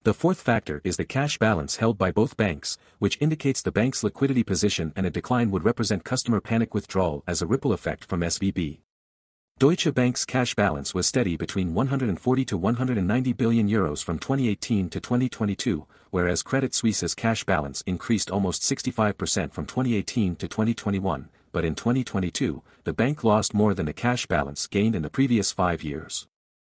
The fourth factor is the cash balance held by both banks, which indicates the bank's liquidity position, and a decline would represent customer panic withdrawal as a ripple effect from SVB. Deutsche Bank's cash balance was steady between 140 to 190 billion euros from 2018 to 2022, whereas Credit Suisse's cash balance increased almost 65% from 2018 to 2021, but in 2022, the bank lost more than the cash balance gained in the previous 5 years.